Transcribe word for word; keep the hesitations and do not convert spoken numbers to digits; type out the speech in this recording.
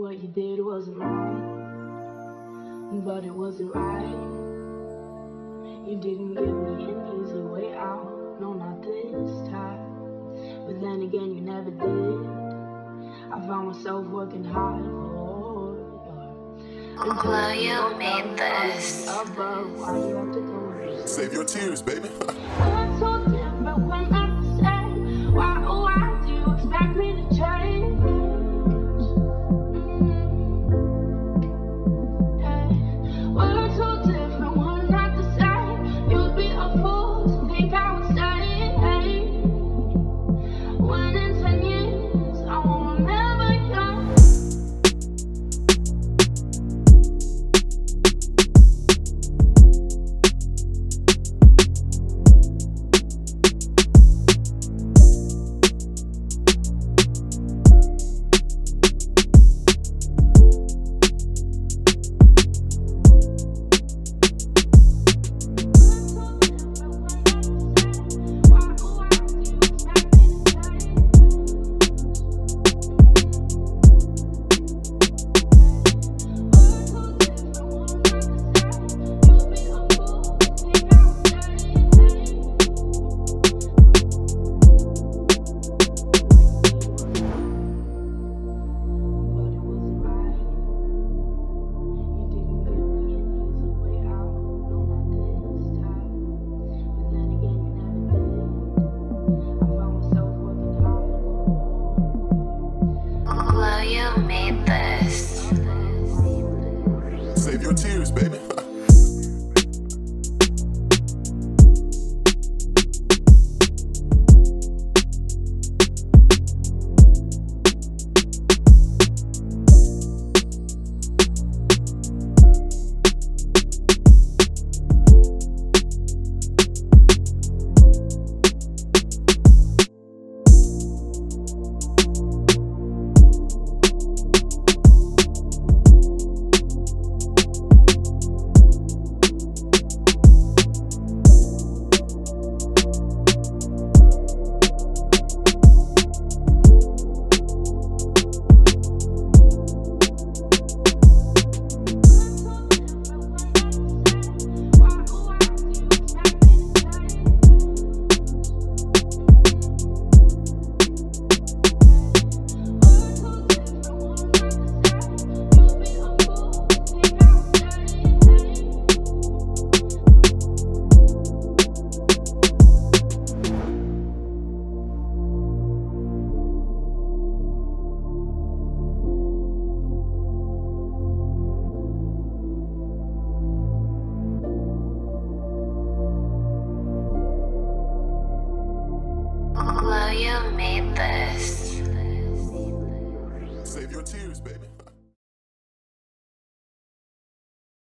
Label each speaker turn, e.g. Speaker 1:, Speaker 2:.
Speaker 1: what you did wasn't right, but it wasn't right. You didn't give me an easy way out, no, not this time. But then again, you never did. I found myself working hard for you.
Speaker 2: Gloyo made this.
Speaker 1: Above, why you have to go?
Speaker 3: Save your tears, baby.
Speaker 1: I'm so different when I say, why, oh, why do you expect me to change?
Speaker 2: Made this.
Speaker 3: Save your tears, baby.
Speaker 2: Gloyo made this.
Speaker 3: Save your tears, baby.